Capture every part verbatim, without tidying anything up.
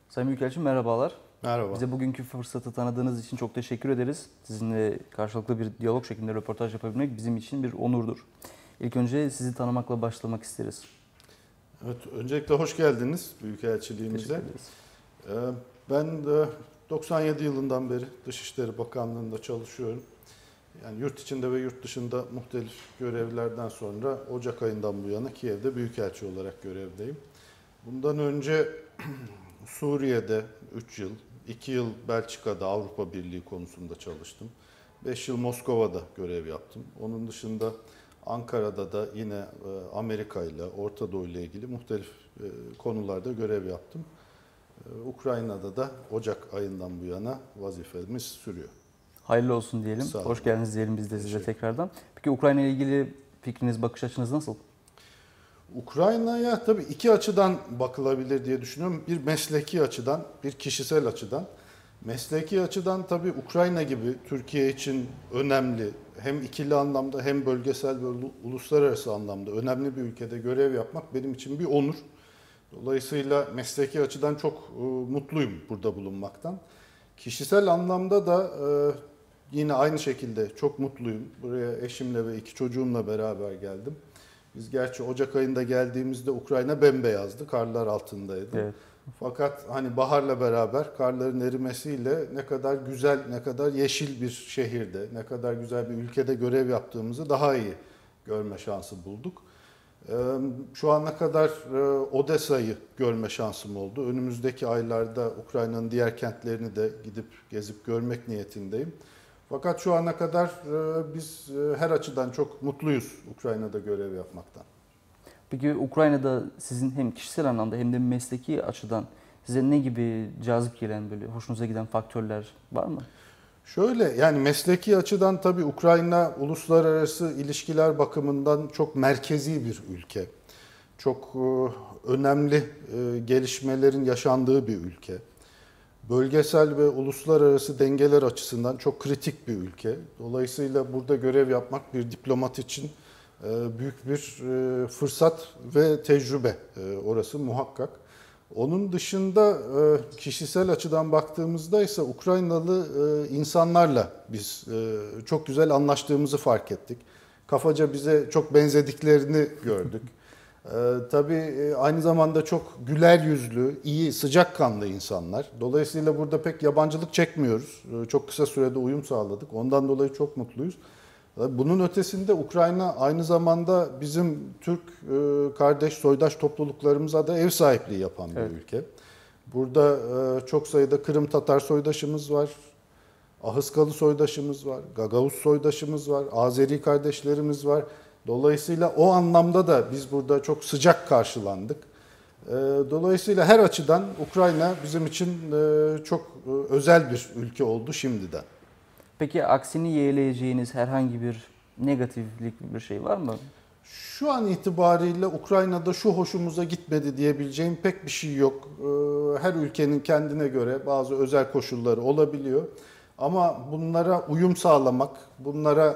Sayın Büyükelçim merhabalar. Merhaba. Bize bugünkü fırsatı tanıdığınız için çok teşekkür ederiz. Sizinle karşılıklı bir diyalog şeklinde röportaj yapabilmek bizim için bir onurdur. İlk önce sizi tanımakla başlamak isteriz. Evet, öncelikle hoş geldiniz Büyükelçiliğimize. Teşekkür ederiz. Ben de doksan yedi yılından beri Dışişleri Bakanlığı'nda çalışıyorum. Yani yurt içinde ve yurt dışında muhtelif görevlerden sonra Ocak ayından bu yana Kiev'de Büyükelçi olarak görevdeyim. Bundan önce Suriye'de üç yıl, iki yıl Belçika'da Avrupa Birliği konusunda çalıştım. beş yıl Moskova'da görev yaptım. Onun dışında Ankara'da da yine Amerika ile, Orta Doğu ile ilgili muhtelif konularda görev yaptım. Ukrayna'da da Ocak ayından bu yana vazifemiz sürüyor. Hayırlı olsun diyelim. Hoş geldiniz diyelim biz de size tekrardan. Peki Ukrayna ile ilgili fikriniz, bakış açınız nasıl? Ukrayna'ya tabii iki açıdan bakılabilir diye düşünüyorum. Bir mesleki açıdan, bir kişisel açıdan. Mesleki açıdan tabii Ukrayna gibi Türkiye için önemli, hem ikili anlamda hem bölgesel ve uluslararası anlamda önemli bir ülkede görev yapmak benim için bir onur. Dolayısıyla mesleki açıdan çok e, mutluyum burada bulunmaktan. Kişisel anlamda da e, yine aynı şekilde çok mutluyum. Buraya eşimle ve iki çocuğumla beraber geldim. Biz gerçi Ocak ayında geldiğimizde Ukrayna bembeyazdı, karlar altındaydı. Evet. Fakat hani baharla beraber karların erimesiyle ne kadar güzel, ne kadar yeşil bir şehirde, ne kadar güzel bir ülkede görev yaptığımızı daha iyi görme şansı bulduk. Şu ana kadar Odessa'yı görme şansım oldu. Önümüzdeki aylarda Ukrayna'nın diğer kentlerini de gidip gezip görmek niyetindeyim. Fakat şu ana kadar biz her açıdan çok mutluyuz Ukrayna'da görev yapmaktan. Peki Ukrayna'da sizin hem kişisel anlamda hem de mesleki açıdan size ne gibi cazip gelen, böyle hoşunuza giden faktörler var mı? Şöyle, yani mesleki açıdan tabii Ukrayna uluslararası ilişkiler bakımından çok merkezi bir ülke. Çok önemli gelişmelerin yaşandığı bir ülke. Bölgesel ve uluslararası dengeler açısından çok kritik bir ülke. Dolayısıyla burada görev yapmak bir diplomat için büyük bir fırsat ve tecrübe, orası muhakkak. Onun dışında kişisel açıdan baktığımızda ise Ukraynalı insanlarla biz çok güzel anlaştığımızı fark ettik. Kafaca bize çok benzediklerini gördük. Tabii aynı zamanda çok güler yüzlü, iyi, sıcakkanlı insanlar. Dolayısıyla burada pek yabancılık çekmiyoruz. Çok kısa sürede uyum sağladık. Ondan dolayı çok mutluyuz. Bunun ötesinde Ukrayna aynı zamanda bizim Türk kardeş, soydaş topluluklarımıza da ev sahipliği yapan bir evet. ülke. Burada çok sayıda Kırım Tatar soydaşımız var, Ahıskalı soydaşımız var, Gagavuz soydaşımız var, Azeri kardeşlerimiz var. Dolayısıyla o anlamda da biz burada çok sıcak karşılandık. Dolayısıyla her açıdan Ukrayna bizim için çok özel bir ülke oldu şimdiden. Peki aksini yeğleyeceğiniz herhangi bir negatiflik bir şey var mı? Şu an itibariyle Ukrayna'da şu hoşumuza gitmedi diyebileceğim pek bir şey yok. Her ülkenin kendine göre bazı özel koşulları olabiliyor. Ama bunlara uyum sağlamak, bunlara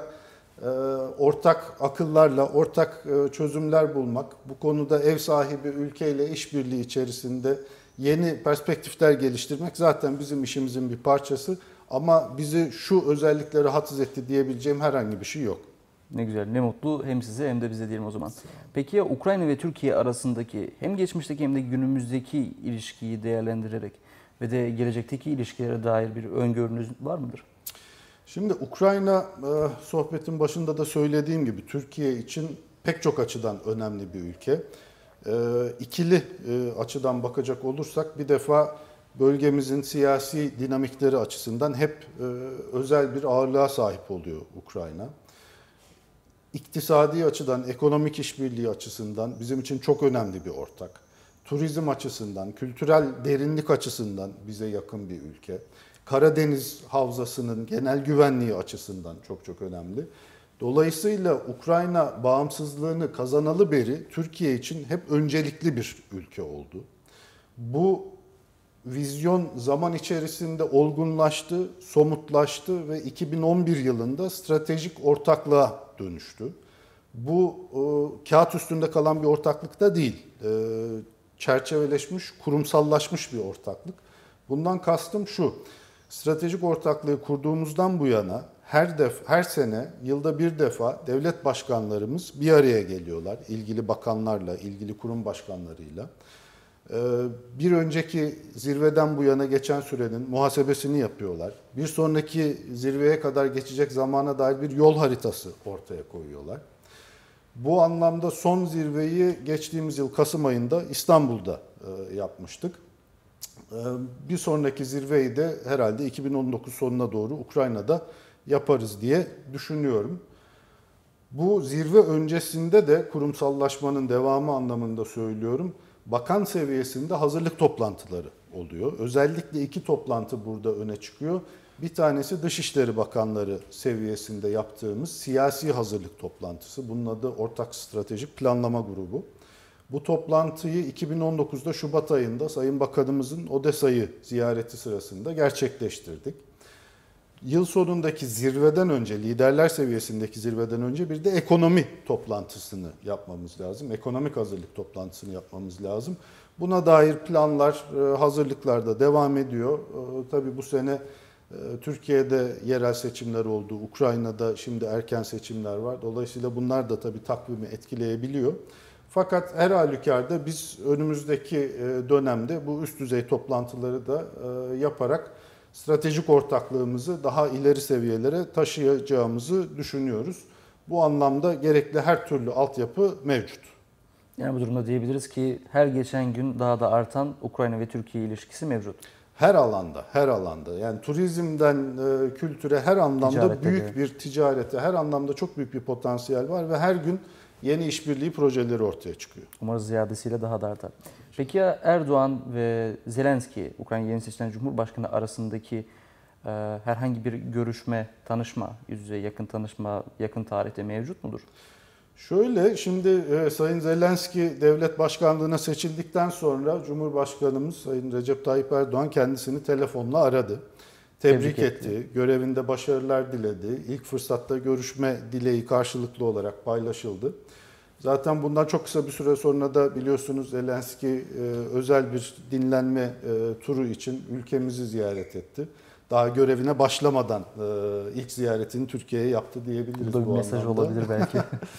ortak akıllarla, ortak çözümler bulmak, bu konuda ev sahibi ülkeyle işbirliği içerisinde yeni perspektifler geliştirmek zaten bizim işimizin bir parçası. Ama bizi şu özellikle rahatsız etti diyebileceğim herhangi bir şey yok. Ne güzel, ne mutlu hem size hem de bize diyelim o zaman. Peki ya Ukrayna ve Türkiye arasındaki hem geçmişteki hem de günümüzdeki ilişkiyi değerlendirerek ve de gelecekteki ilişkilere dair bir öngörünüz var mıdır? Şimdi Ukrayna, sohbetin başında da söylediğim gibi Türkiye için pek çok açıdan önemli bir ülke. İkili açıdan bakacak olursak bir defa bölgemizin siyasi dinamikleri açısından hep özel bir ağırlığa sahip oluyor Ukrayna. İktisadi açıdan, ekonomik işbirliği açısından bizim için çok önemli bir ortak. Turizm açısından, kültürel derinlik açısından bize yakın bir ülke. Karadeniz Havzası'nın genel güvenliği açısından çok çok önemli. Dolayısıyla Ukrayna bağımsızlığını kazanalı beri Türkiye için hep öncelikli bir ülke oldu. Bu vizyon zaman içerisinde olgunlaştı, somutlaştı ve iki bin on bir yılında stratejik ortaklığa dönüştü. Bu e, kağıt üstünde kalan bir ortaklık da değil. E, çerçeveleşmiş, kurumsallaşmış bir ortaklık. Bundan kastım şu, stratejik ortaklığı kurduğumuzdan bu yana her def her sene yılda bir defa devlet başkanlarımız bir araya geliyorlar. İlgili bakanlarla, ilgili kurum başkanlarıyla. Bir önceki zirveden bu yana geçen sürenin muhasebesini yapıyorlar. Bir sonraki zirveye kadar geçecek zamana dair bir yol haritası ortaya koyuyorlar. Bu anlamda son zirveyi geçtiğimiz yıl Kasım ayında İstanbul'da yapmıştık. Bir sonraki zirveyi de herhalde iki bin on dokuz sonuna doğru Ukrayna'da yaparız diye düşünüyorum. Bu zirve öncesinde de kurumsallaşmanın devamı anlamında söylüyorum. Bakan seviyesinde hazırlık toplantıları oluyor. Özellikle iki toplantı burada öne çıkıyor. Bir tanesi Dışişleri Bakanları seviyesinde yaptığımız siyasi hazırlık toplantısı. Bunun adı Ortak Stratejik Planlama Grubu. Bu toplantıyı iki bin on dokuzda Şubat ayında Sayın Bakanımızın Odessa'yı ziyareti sırasında gerçekleştirdik. Yıl sonundaki zirveden önce, liderler seviyesindeki zirveden önce bir de ekonomi toplantısını yapmamız lazım. Ekonomik hazırlık toplantısını yapmamız lazım. Buna dair planlar, hazırlıklar da devam ediyor. Tabii bu sene Türkiye'de yerel seçimler oldu. Ukrayna'da şimdi erken seçimler var. Dolayısıyla bunlar da tabii takvimi etkileyebiliyor. Fakat her halükarda biz önümüzdeki dönemde bu üst düzey toplantıları da yaparak stratejik ortaklığımızı daha ileri seviyelere taşıyacağımızı düşünüyoruz. Bu anlamda gerekli her türlü altyapı mevcut. Yani bu durumda diyebiliriz ki her geçen gün daha da artan Ukrayna ve Türkiye ilişkisi mevcut. Her alanda, her alanda. Yani turizmden kültüre her anlamda Ticarete büyük de. bir ticarete, her anlamda çok büyük bir potansiyel var ve her gün yeni işbirliği projeleri ortaya çıkıyor. Umarız ziyadesiyle daha da artar. Peki ya Erdoğan ve Zelenski, Ukrayna yeni seçilen Cumhurbaşkanı arasındaki e, herhangi bir görüşme, tanışma, yüz yüze yakın tanışma, yakın tarihte mevcut mudur? Şöyle, şimdi e, Sayın Zelenski devlet başkanlığına seçildikten sonra Cumhurbaşkanımız Sayın Recep Tayyip Erdoğan kendisini telefonla aradı. Tebrik, Tebrik etti, etti. görevinde başarılar diledi. İlk fırsatta görüşme dileği karşılıklı olarak paylaşıldı. Zaten bundan çok kısa bir süre sonra da biliyorsunuz Zelenski e, özel bir dinlenme e, turu için ülkemizi ziyaret etti. Daha görevine başlamadan e, ilk ziyaretini Türkiye'ye yaptı diyebiliriz. Bu da bir bu mesaj anlamda. olabilir belki.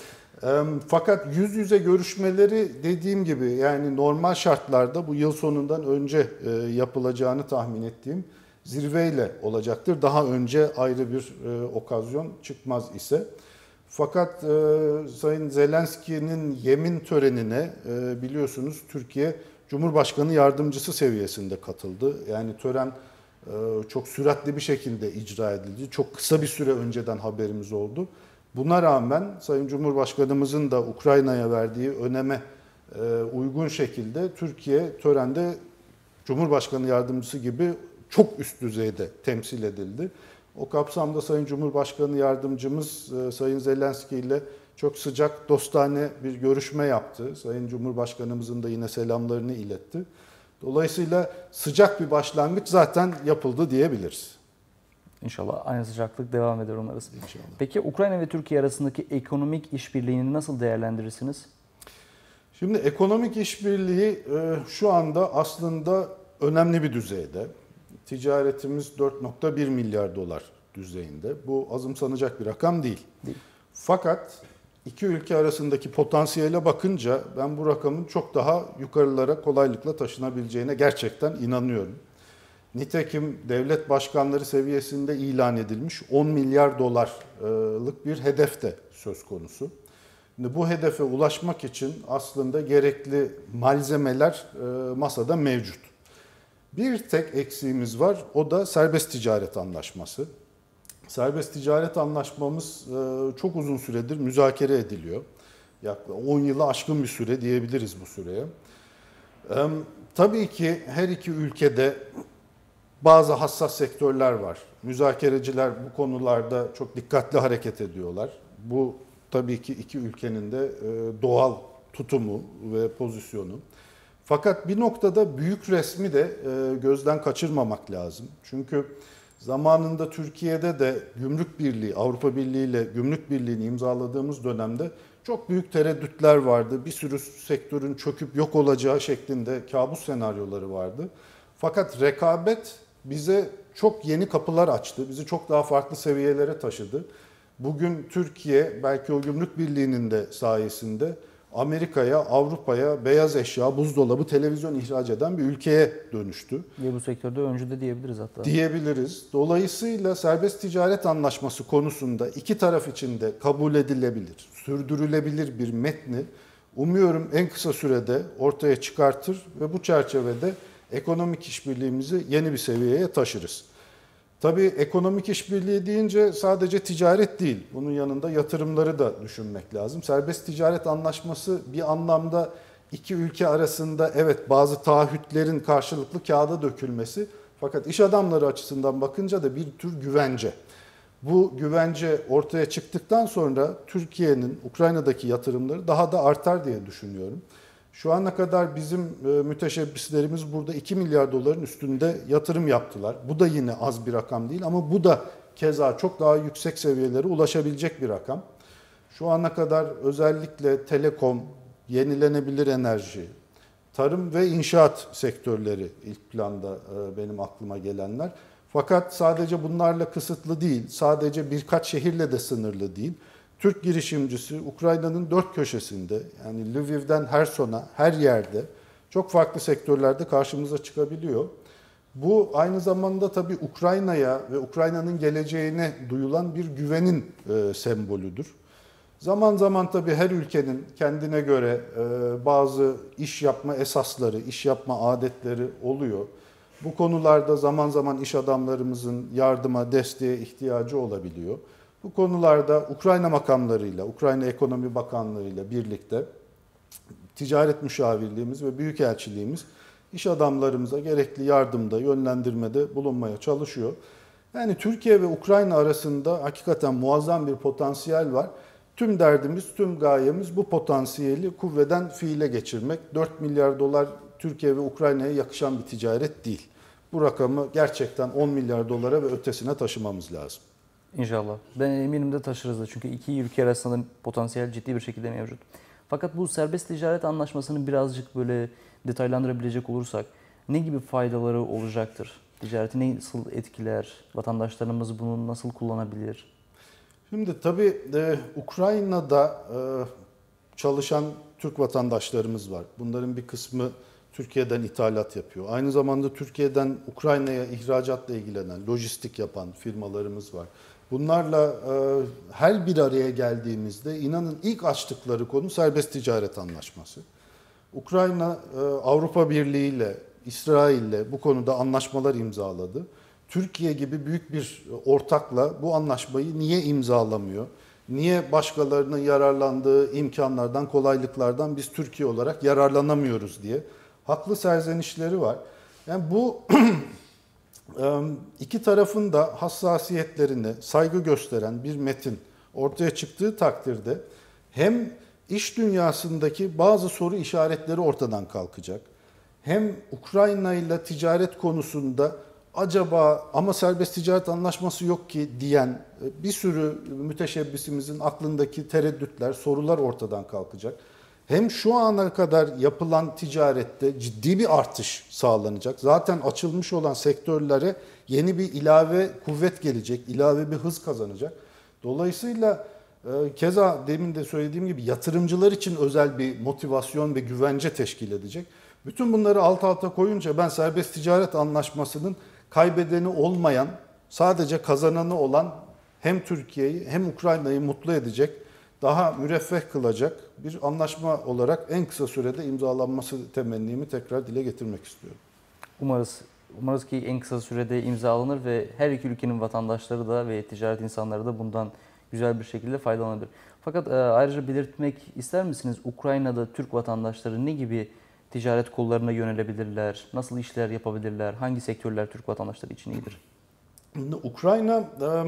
Fakat yüz yüze görüşmeleri dediğim gibi yani normal şartlarda bu yıl sonundan önce yapılacağını tahmin ettiğim zirveyle olacaktır. Daha önce ayrı bir okazyon çıkmaz ise. Fakat Sayın Zelenski'nin yemin törenine biliyorsunuz Türkiye Cumhurbaşkanı Yardımcısı seviyesinde katıldı. Yani tören çok süratli bir şekilde icra edildi. Çok kısa bir süre önceden haberimiz oldu. Buna rağmen Sayın Cumhurbaşkanımızın da Ukrayna'ya verdiği öneme uygun şekilde Türkiye törende Cumhurbaşkanı Yardımcısı gibi çok üst düzeyde temsil edildi. O kapsamda Sayın Cumhurbaşkanı Yardımcımız Sayın Zelenski ile çok sıcak dostane bir görüşme yaptı. Sayın Cumhurbaşkanımızın da yine selamlarını iletti. Dolayısıyla sıcak bir başlangıç zaten yapıldı diyebiliriz. İnşallah aynı sıcaklık devam eder umarız. İnşallah. Peki Ukrayna ve Türkiye arasındaki ekonomik işbirliğini nasıl değerlendirirsiniz? Şimdi ekonomik işbirliği şu anda aslında önemli bir düzeyde. Ticaretimiz dört nokta bir milyar dolar düzeyinde. Bu azımsanacak bir rakam değil. Değil. Fakat iki ülke arasındaki potansiyele bakınca ben bu rakamın çok daha yukarılara kolaylıkla taşınabileceğine gerçekten inanıyorum. Nitekim devlet başkanları seviyesinde ilan edilmiş on milyar dolarlık bir hedef de söz konusu. Şimdi bu hedefe ulaşmak için aslında gerekli malzemeler masada mevcut. Bir tek eksiğimiz var, o da serbest ticaret anlaşması. Serbest ticaret anlaşmamız çok uzun süredir müzakere ediliyor. Yaklaşık on yılı aşkın bir süre diyebiliriz bu süreye. Tabii ki her iki ülkede bazı hassas sektörler var. Müzakereciler bu konularda çok dikkatli hareket ediyorlar. Bu tabii ki iki ülkenin de doğal tutumu ve pozisyonu. Fakat bir noktada büyük resmi de gözden kaçırmamak lazım. Çünkü zamanında Türkiye'de de Gümrük Birliği, Avrupa Birliği ile Gümrük Birliği'ni imzaladığımız dönemde çok büyük tereddütler vardı. Bir sürü sektörün çöküp yok olacağı şeklinde kabus senaryoları vardı. Fakat rekabet bize çok yeni kapılar açtı. Bizi çok daha farklı seviyelere taşıdı. Bugün Türkiye belki o gümrük birliğinin de sayesinde Amerika'ya, Avrupa'ya beyaz eşya, buzdolabı, televizyon ihraç eden bir ülkeye dönüştü. Ve bu sektörde öncü de diyebiliriz hatta. Diyebiliriz. Dolayısıyla serbest ticaret anlaşması konusunda iki taraf için de kabul edilebilir, sürdürülebilir bir metni umuyorum en kısa sürede ortaya çıkartır ve bu çerçevede ekonomik işbirliğimizi yeni bir seviyeye taşırız. Tabii ekonomik işbirliği deyince sadece ticaret değil, bunun yanında yatırımları da düşünmek lazım. Serbest ticaret anlaşması bir anlamda iki ülke arasında evet bazı taahhütlerin karşılıklı kağıda dökülmesi, fakat iş adamları açısından bakınca da bir tür güvence. Bu güvence ortaya çıktıktan sonra Türkiye'nin Ukrayna'daki yatırımları daha da artar diye düşünüyorum. Şu ana kadar bizim müteşebbislerimiz burada iki milyar doların üstünde yatırım yaptılar. Bu da yine az bir rakam değil ama bu da keza çok daha yüksek seviyelere ulaşabilecek bir rakam. Şu ana kadar özellikle telekom, yenilenebilir enerji, tarım ve inşaat sektörleri ilk planda benim aklıma gelenler. Fakat sadece bunlarla kısıtlı değil, sadece birkaç şehirle de sınırlı değil. Türk girişimcisi Ukrayna'nın dört köşesinde, yani Lviv'den Herson'a her yerde çok farklı sektörlerde karşımıza çıkabiliyor. Bu aynı zamanda tabii Ukrayna'ya ve Ukrayna'nın geleceğine duyulan bir güvenin e, sembolüdür. Zaman zaman tabii her ülkenin kendine göre e, bazı iş yapma esasları, iş yapma adetleri oluyor. Bu konularda zaman zaman iş adamlarımızın yardıma, desteğe ihtiyacı olabiliyor. Bu konularda Ukrayna makamlarıyla, Ukrayna Ekonomi Bakanlığı'yla birlikte ticaret müşavirliğimiz ve büyükelçiliğimiz iş adamlarımıza gerekli yardımda, yönlendirmede bulunmaya çalışıyor. Yani Türkiye ve Ukrayna arasında hakikaten muazzam bir potansiyel var. Tüm derdimiz, tüm gayemiz bu potansiyeli kuvveden fiile geçirmek. dört milyar dolar Türkiye ve Ukrayna'ya yakışan bir ticaret değil. Bu rakamı gerçekten on milyar dolara ve ötesine taşımamız lazım. İnşallah. Ben eminim de taşırız da çünkü iki ülke arasında potansiyel ciddi bir şekilde mevcut. Fakat bu serbest ticaret anlaşmasını birazcık böyle detaylandırabilecek olursak ne gibi faydaları olacaktır? Ticareti nasıl etkiler? Vatandaşlarımız bunu nasıl kullanabilir? Şimdi tabii e, Ukrayna'da e, çalışan Türk vatandaşlarımız var. Bunların bir kısmı Türkiye'den ithalat yapıyor. Aynı zamanda Türkiye'den Ukrayna'ya ihracatla ilgilenen, lojistik yapan firmalarımız var. Bunlarla e, her bir araya geldiğimizde inanın ilk açtıkları konu serbest ticaret anlaşması. Ukrayna e, Avrupa Birliği ile, İsrail ile bu konuda anlaşmalar imzaladı. Türkiye gibi büyük bir ortakla bu anlaşmayı niye imzalamıyor? Niye başkalarının yararlandığı imkanlardan, kolaylıklardan biz Türkiye olarak yararlanamıyoruz diye haklı serzenişleri var. Yani bu iki tarafın da hassasiyetlerine saygı gösteren bir metin ortaya çıktığı takdirde hem iş dünyasındaki bazı soru işaretleri ortadan kalkacak, hem Ukrayna ile ticaret konusunda acaba ama serbest ticaret anlaşması yok ki diyen bir sürü müteşebbisimizin aklındaki tereddütler, sorular ortadan kalkacak. Hem şu ana kadar yapılan ticarette ciddi bir artış sağlanacak. Zaten açılmış olan sektörlere yeni bir ilave kuvvet gelecek, ilave bir hız kazanacak. Dolayısıyla keza demin de söylediğim gibi yatırımcılar için özel bir motivasyon ve güvence teşkil edecek. Bütün bunları alt alta koyunca ben serbest ticaret anlaşmasının kaybedeni olmayan, sadece kazananı olan hem Türkiye'yi hem Ukrayna'yı mutlu edecek, daha müreffeh kılacak bir anlaşma olarak en kısa sürede imzalanması temennimi tekrar dile getirmek istiyorum. Umarız umarız ki en kısa sürede imzalanır ve her iki ülkenin vatandaşları da ve ticaret insanları da bundan güzel bir şekilde faydalanabilir. Fakat ayrıca belirtmek ister misiniz? Ukrayna'da Türk vatandaşları ne gibi ticaret kollarına yönelebilirler? Nasıl işler yapabilirler? Hangi sektörler Türk vatandaşları için iyidir? Ukrayna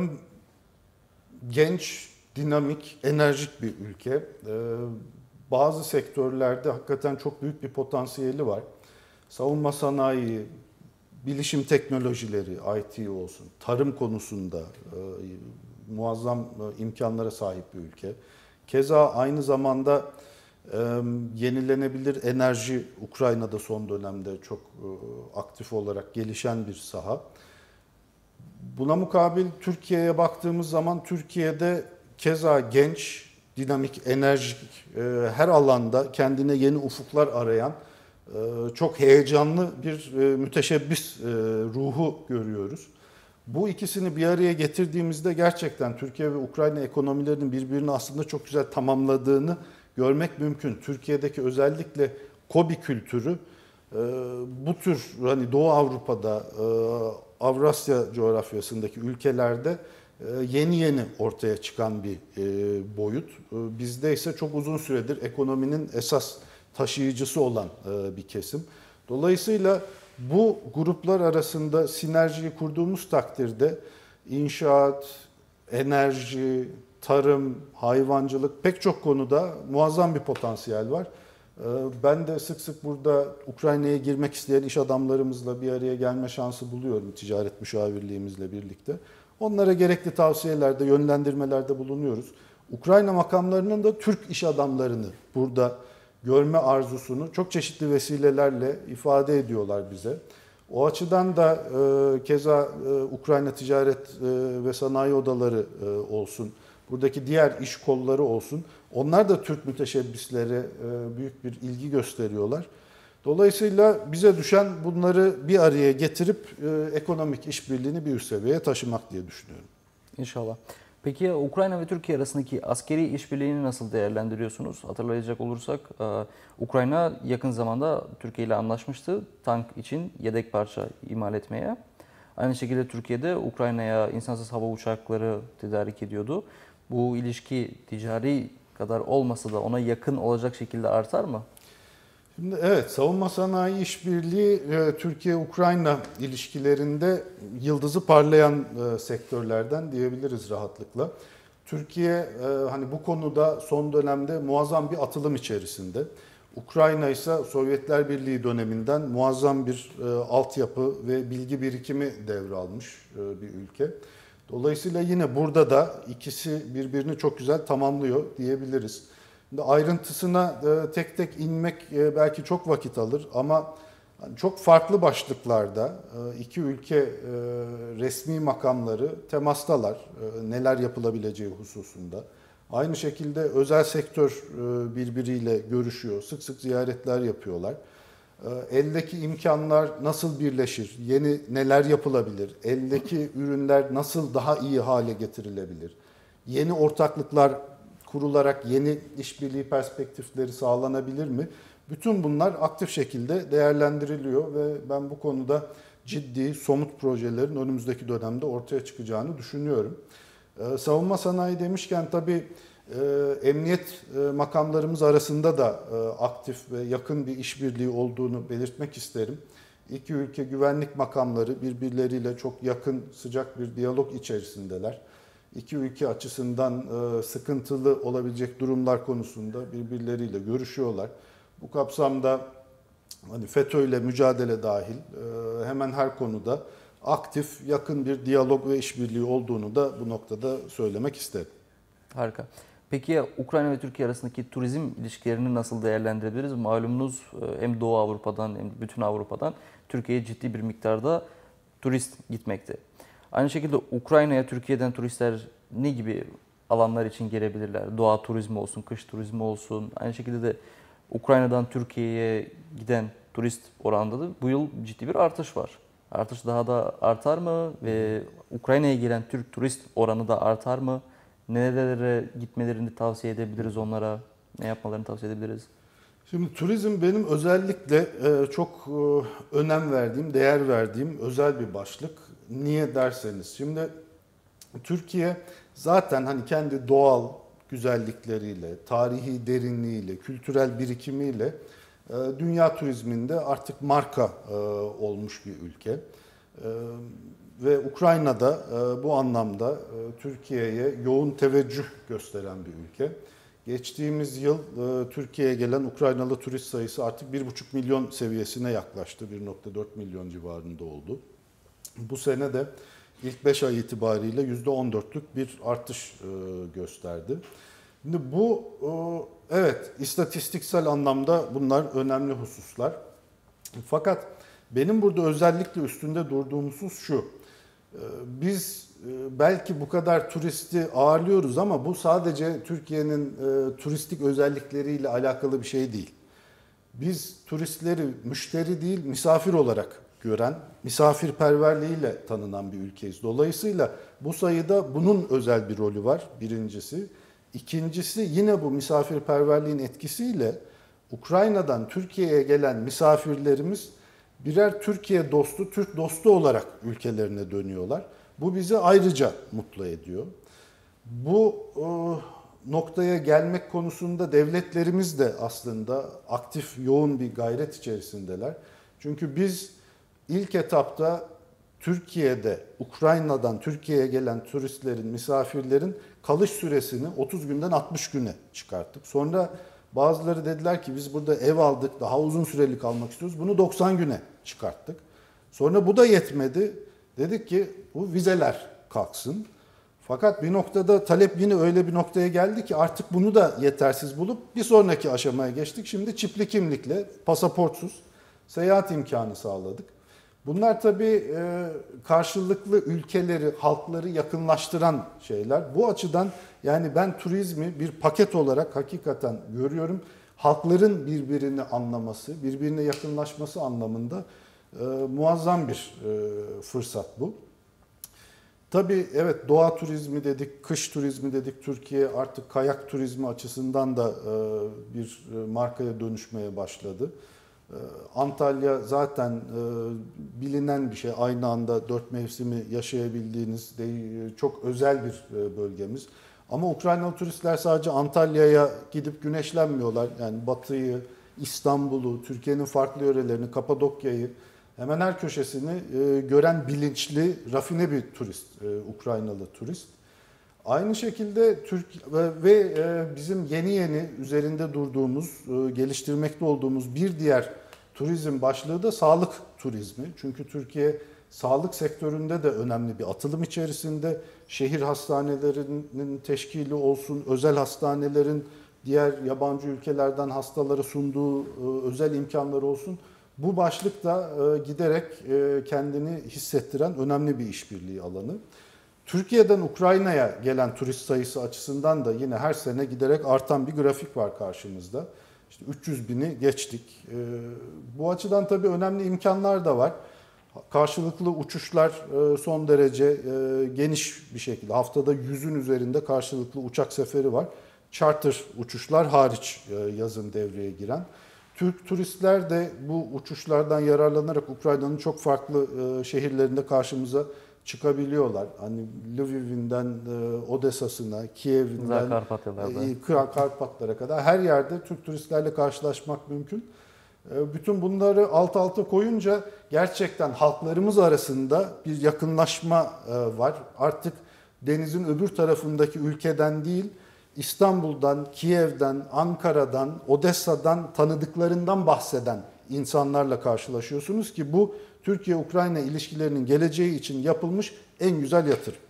genç, dinamik, enerjik bir ülke. Bazı sektörlerde hakikaten çok büyük bir potansiyeli var. Savunma sanayi, bilişim teknolojileri, I T olsun, tarım konusunda muazzam imkanlara sahip bir ülke. Keza aynı zamanda Yenilenebilir enerji Ukrayna'da son dönemde çok aktif olarak gelişen bir saha. Buna mukabil Türkiye'ye baktığımız zaman Türkiye'de keza genç, dinamik, enerjik, her alanda kendine yeni ufuklar arayan çok heyecanlı bir müteşebbis ruhu görüyoruz. Bu ikisini bir araya getirdiğimizde gerçekten Türkiye ve Ukrayna ekonomilerinin birbirini aslında çok güzel tamamladığını görmek mümkün. Türkiye'deki özellikle KOBİ kültürü bu tür hani Doğu Avrupa'da, Avrasya coğrafyasındaki ülkelerde yeni yeni ortaya çıkan bir boyut. Bizde ise çok uzun süredir ekonominin esas taşıyıcısı olan bir kesim. Dolayısıyla bu gruplar arasında sinerjiyi kurduğumuz takdirde inşaat, enerji, tarım, hayvancılık pek çok konuda muazzam bir potansiyel var. Ben de sık sık burada Ukrayna'ya girmek isteyen iş adamlarımızla bir araya gelme şansı buluyorum ticaret müşavirliğimizle birlikte. Onlara gerekli tavsiyelerde, yönlendirmelerde bulunuyoruz. Ukrayna makamlarının da Türk iş adamlarını burada görme arzusunu çok çeşitli vesilelerle ifade ediyorlar bize. O açıdan da e, keza e, Ukrayna Ticaret e, ve Sanayi Odaları e, olsun, buradaki diğer iş kolları olsun, onlar da Türk müteşebbislere e, büyük bir ilgi gösteriyorlar. Dolayısıyla bize düşen bunları bir araya getirip e, ekonomik işbirliğini bir üst seviyeye taşımak diye düşünüyorum. İnşallah. Peki Ukrayna ve Türkiye arasındaki askeri işbirliğini nasıl değerlendiriyorsunuz? Hatırlayacak olursak Ukrayna yakın zamanda Türkiye ile anlaşmıştı tank için yedek parça imal etmeye. Aynı şekilde Türkiye'de Ukrayna'ya insansız hava uçakları tedarik ediyordu. Bu ilişki ticari kadar olmasa da ona yakın olacak şekilde artar mı? Şimdi evet, savunma sanayi işbirliği Türkiye-Ukrayna ilişkilerinde yıldızı parlayan sektörlerden diyebiliriz rahatlıkla. Türkiye hani bu konuda son dönemde muazzam bir atılım içerisinde. Ukrayna ise Sovyetler Birliği döneminden muazzam bir altyapı ve bilgi birikimi devralmış bir ülke. Dolayısıyla yine burada da ikisi birbirini çok güzel tamamlıyor diyebiliriz. Ayrıntısına tek tek inmek belki çok vakit alır ama çok farklı başlıklarda iki ülke resmi makamları temastalar neler yapılabileceği hususunda. Aynı şekilde özel sektör birbiriyle görüşüyor, sık sık ziyaretler yapıyorlar. Eldeki imkanlar nasıl birleşir, yeni neler yapılabilir, eldeki ürünler nasıl daha iyi hale getirilebilir, yeni ortaklıklar kurularak yeni işbirliği perspektifleri sağlanabilir mi? Bütün bunlar aktif şekilde değerlendiriliyor ve ben bu konuda ciddi, somut projelerin önümüzdeki dönemde ortaya çıkacağını düşünüyorum. Ee, savunma sanayi demişken tabii e, emniyet e, makamlarımız arasında da e, aktif ve yakın bir işbirliği olduğunu belirtmek isterim. İki ülke güvenlik makamları birbirleriyle çok yakın, sıcak bir diyalog içerisindeler. İki ülke açısından sıkıntılı olabilecek durumlar konusunda birbirleriyle görüşüyorlar. Bu kapsamda hani FETÖ'yle mücadele dahil hemen her konuda aktif, yakın bir diyalog ve işbirliği olduğunu da bu noktada söylemek isterim. Harika. Peki ya Ukrayna ve Türkiye arasındaki turizm ilişkilerini nasıl değerlendirebiliriz? Malumunuz hem Doğu Avrupa'dan hem bütün Avrupa'dan Türkiye'ye ciddi bir miktarda turist gitmekte. Aynı şekilde Ukrayna'ya Türkiye'den turistler ne gibi alanlar için gelebilirler? Doğa turizmi olsun, kış turizmi olsun. Aynı şekilde de Ukrayna'dan Türkiye'ye giden turist oranında da bu yıl ciddi bir artış var. Artış daha da artar mı ve Ukrayna'ya gelen Türk turist oranı da artar mı? Nerelere gitmelerini tavsiye edebiliriz onlara? Ne yapmalarını tavsiye edebiliriz? Şimdi turizm benim özellikle çok önem verdiğim, değer verdiğim özel bir başlık. Niye derseniz, şimdi Türkiye zaten hani kendi doğal güzellikleriyle, tarihi derinliğiyle, kültürel birikimiyle dünya turizminde artık marka olmuş bir ülke. Ve Ukrayna'da bu anlamda Türkiye'ye yoğun teveccüh gösteren bir ülke. Geçtiğimiz yıl Türkiye'ye gelen Ukraynalı turist sayısı artık bir buçuk milyon seviyesine yaklaştı. bir nokta dört milyon civarında oldu. Bu sene de ilk beş ay itibariyle yüzde on dörtlük bir artış gösterdi. Şimdi bu e, evet istatistiksel anlamda bunlar önemli hususlar. Fakat benim burada özellikle üstünde durduğum husus şu. E, Biz e, belki bu kadar turisti ağırlıyoruz ama bu sadece Türkiye'nin e, turistik özellikleriyle alakalı bir şey değil. Biz turistleri müşteri değil misafir olarak gören, misafirperverliğiyle tanınan bir ülkeyiz. Dolayısıyla bu sayıda bunun özel bir rolü var birincisi. İkincisi yine bu misafirperverliğin etkisiyle Ukrayna'dan Türkiye'ye gelen misafirlerimiz birer Türkiye dostu, Türk dostu olarak ülkelerine dönüyorlar. Bu bizi ayrıca mutlu ediyor. Bu e, noktaya gelmek konusunda devletlerimiz de aslında aktif, yoğun bir gayret içerisindeler. Çünkü biz ilk etapta Türkiye'de, Ukrayna'dan Türkiye'ye gelen turistlerin, misafirlerin kalış süresini otuz günden altmış güne çıkarttık. Sonra bazıları dediler ki biz burada ev aldık, daha uzun süreli kalmak istiyoruz. Bunu doksan güne çıkarttık. Sonra bu da yetmedi. Dedik ki bu vizeler kalksın. Fakat bir noktada talep yine öyle bir noktaya geldi ki artık bunu da yetersiz bulup bir sonraki aşamaya geçtik. Şimdi çipli kimlikle, pasaportsuz seyahat imkanı sağladık. Bunlar tabii karşılıklı ülkeleri, halkları yakınlaştıran şeyler. Bu açıdan yani ben turizmi bir paket olarak hakikaten görüyorum. Halkların birbirini anlaması, birbirine yakınlaşması anlamında muazzam bir fırsat bu. Tabii evet doğa turizmi dedik, kış turizmi dedik. Türkiye artık kayak turizmi açısından da bir markaya dönüşmeye başladı. Antalya zaten bilinen bir şey. Aynı anda dört mevsimi yaşayabildiğiniz çok özel bir bölgemiz. Ama Ukraynalı turistler sadece Antalya'ya gidip güneşlenmiyorlar. Yani Batı'yı, İstanbul'u, Türkiye'nin farklı yörelerini, Kapadokya'yı hemen her köşesini gören bilinçli, rafine bir turist, Ukraynalı turist. Aynı şekilde Türk ve bizim yeni yeni üzerinde durduğumuz, geliştirmekte olduğumuz bir diğer turizm başlığı da sağlık turizmi. Çünkü Türkiye sağlık sektöründe de önemli bir atılım içerisinde. Şehir hastanelerinin teşkili olsun, özel hastanelerin diğer yabancı ülkelerden hastalara sunduğu özel imkanları olsun. Bu başlık da giderek kendini hissettiren önemli bir işbirliği alanı. Türkiye'den Ukrayna'ya gelen turist sayısı açısından da yine her sene giderek artan bir grafik var karşımızda. İşte üç yüz bini geçtik. Bu açıdan tabii önemli imkanlar da var. Karşılıklı uçuşlar son derece geniş bir şekilde. Haftada yüzün üzerinde karşılıklı uçak seferi var. Charter uçuşlar hariç yazın devreye giren. Türk turistler de bu uçuşlardan yararlanarak Ukrayna'nın çok farklı şehirlerinde karşımıza çıkabiliyorlar. Hani Lviv'inden Odessa'sına, Kiev'inden Karpatlara kadar her yerde Türk turistlerle karşılaşmak mümkün. Bütün bunları alt alta koyunca gerçekten halklarımız arasında bir yakınlaşma var. Artık denizin öbür tarafındaki ülkeden değil, İstanbul'dan, Kiev'den, Ankara'dan, Odessa'dan tanıdıklarından bahseden insanlarla karşılaşıyorsunuz ki bu Türkiye-Ukrayna ilişkilerinin geleceği için yapılmış en güzel yatırım.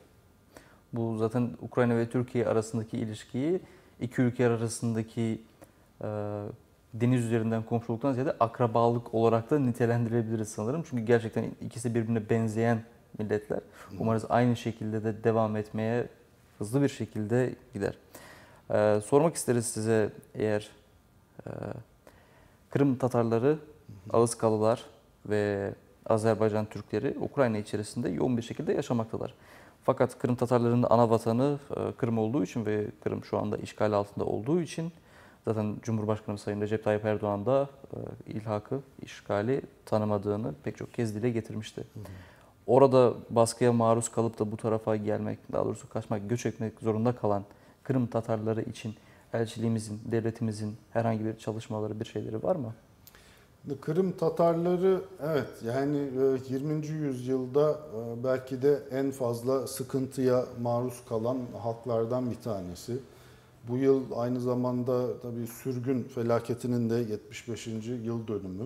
Bu zaten Ukrayna ve Türkiye arasındaki ilişkiyi iki ülke arasındaki e, deniz üzerinden komşuluktan ziyade akrabalık olarak da nitelendirebiliriz sanırım. Çünkü gerçekten ikisi birbirine benzeyen milletler. Umarız aynı şekilde de devam etmeye hızlı bir şekilde gider. Ee, sormak isteriz size eğer e, Kırım Tatarları, Ağızkalılar ve Azerbaycan Türkleri Ukrayna içerisinde yoğun bir şekilde yaşamaktalar. Fakat Kırım Tatarlarının ana vatanı e, Kırım olduğu için ve Kırım şu anda işgal altında olduğu için zaten Cumhurbaşkanı Sayın Recep Tayyip Erdoğan da e, ilhakı, işgali tanımadığını pek çok kez dile getirmişti. Hı hı. Orada baskıya maruz kalıp da bu tarafa gelmek, daha doğrusu kaçmak, göç etmek zorunda kalan Kırım Tatarları için elçiliğimizin, devletimizin herhangi bir çalışmaları, bir şeyleri var mı? Kırım Tatarları evet yani yirminci yüzyılda belki de en fazla sıkıntıya maruz kalan halklardan bir tanesi. Bu yıl aynı zamanda tabii sürgün felaketinin de yetmiş beşinci yıl dönümü.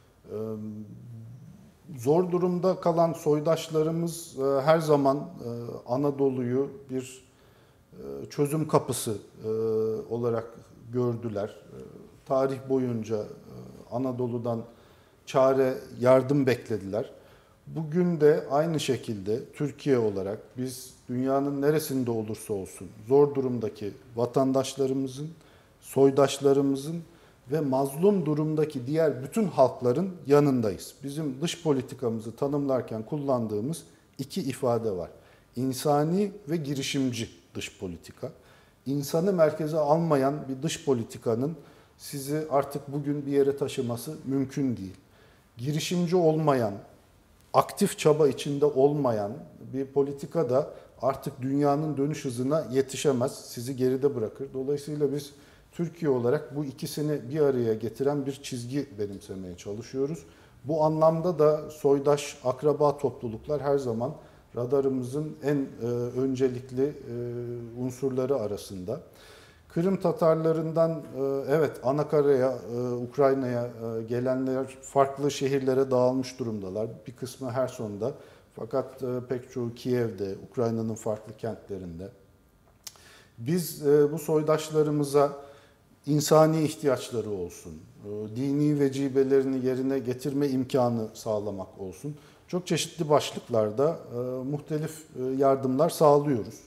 Zor durumda kalan soydaşlarımız her zaman Anadolu'yu bir çözüm kapısı olarak gördüler. Tarih boyunca Anadolu'dan çare, yardım beklediler. Bugün de aynı şekilde Türkiye olarak biz dünyanın neresinde olursa olsun zor durumdaki vatandaşlarımızın, soydaşlarımızın ve mazlum durumdaki diğer bütün halkların yanındayız. Bizim dış politikamızı tanımlarken kullandığımız iki ifade var. İnsani ve girişimci dış politika. İnsanı merkeze almayan bir dış politikanın sizi artık bugün bir yere taşıması mümkün değil. Girişimci olmayan, aktif çaba içinde olmayan bir politika da artık dünyanın dönüş hızına yetişemez, sizi geride bırakır. Dolayısıyla biz Türkiye olarak bu ikisini bir araya getiren bir çizgi benimsemeye çalışıyoruz. Bu anlamda da soydaş, akraba topluluklar her zaman radarımızın en e, öncelikli e, unsurları arasında. Kırım Tatarlarından e, evet Anakara'ya, e, Ukrayna'ya e, gelenler farklı şehirlere dağılmış durumdalar. Bir kısmı Herson'da fakat e, pek çoğu Kiev'de, Ukrayna'nın farklı kentlerinde. Biz e, bu soydaşlarımıza insani ihtiyaçları olsun, e, dini vecibelerini yerine getirme imkanı sağlamak olsun. Çok çeşitli başlıklarda e, muhtelif e, yardımlar sağlıyoruz.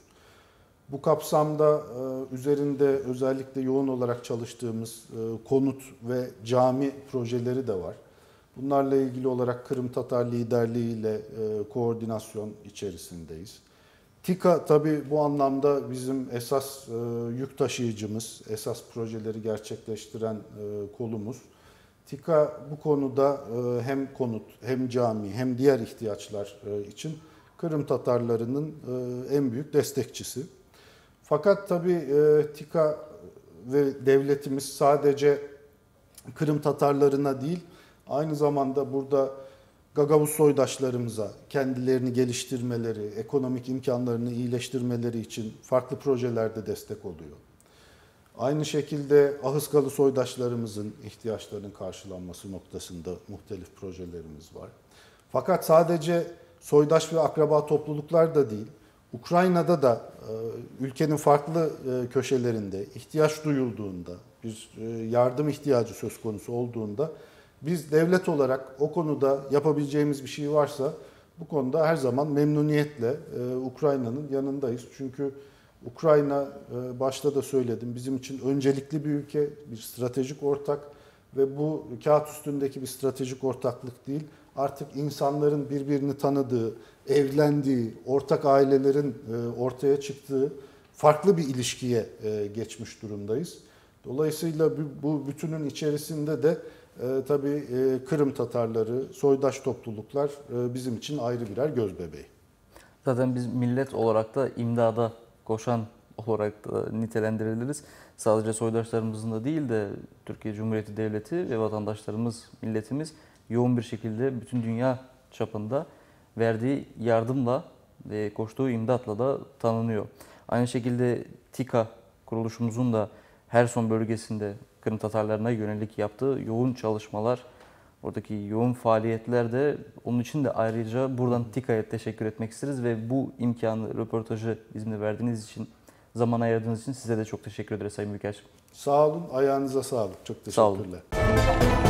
Bu kapsamda e, üzerinde özellikle yoğun olarak çalıştığımız e, konut ve cami projeleri de var. Bunlarla ilgili olarak Kırım Tatar liderliğiyle e, koordinasyon içerisindeyiz. TİKA tabii bu anlamda bizim esas e, yük taşıyıcımız, esas projeleri gerçekleştiren e, kolumuz. TİKA bu konuda e, hem konut, hem cami, hem diğer ihtiyaçlar e, için Kırım Tatarlarının e, en büyük destekçisi. Fakat tabii e, TİKA ve devletimiz sadece Kırım Tatarlarına değil, aynı zamanda burada Gagavuz soydaşlarımıza kendilerini geliştirmeleri, ekonomik imkanlarını iyileştirmeleri için farklı projelerde destek oluyor. Aynı şekilde Ahıskalı soydaşlarımızın ihtiyaçlarının karşılanması noktasında muhtelif projelerimiz var. Fakat sadece soydaş ve akraba topluluklar da değil, Ukrayna'da da ülkenin farklı köşelerinde ihtiyaç duyulduğunda, bir yardım ihtiyacı söz konusu olduğunda biz devlet olarak o konuda yapabileceğimiz bir şey varsa bu konuda her zaman memnuniyetle Ukrayna'nın yanındayız. Çünkü Ukrayna başta da söyledim bizim için öncelikli bir ülke, bir stratejik ortak ve bu kağıt üstündeki bir stratejik ortaklık değil. Artık insanların birbirini tanıdığı, evlendiği, ortak ailelerin ortaya çıktığı farklı bir ilişkiye geçmiş durumdayız. Dolayısıyla bu bütünün içerisinde de tabii Kırım Tatarları, soydaş topluluklar bizim için ayrı birer gözbebeği. Zaten biz millet olarak da imdada koşan olarak da nitelendiriliriz. Sadece soydaşlarımızın da değil de Türkiye Cumhuriyeti Devleti ve vatandaşlarımız, milletimiz yoğun bir şekilde bütün dünya çapında verdiği yardımla ve koştuğu imdatla da tanınıyor. Aynı şekilde TİKA kuruluşumuzun da Herson bölgesinde Kırım Tatarlarına yönelik yaptığı yoğun çalışmalar, oradaki yoğun faaliyetler de onun için de ayrıca buradan TİKA'ya teşekkür etmek isteriz ve bu imkanı, röportajı bizimle verdiğiniz için, zaman ayırdığınız için size de çok teşekkür ederiz Sayın Büyükelçim. Sağ olun, ayağınıza sağlık. Çok teşekkürler. Sağ olun.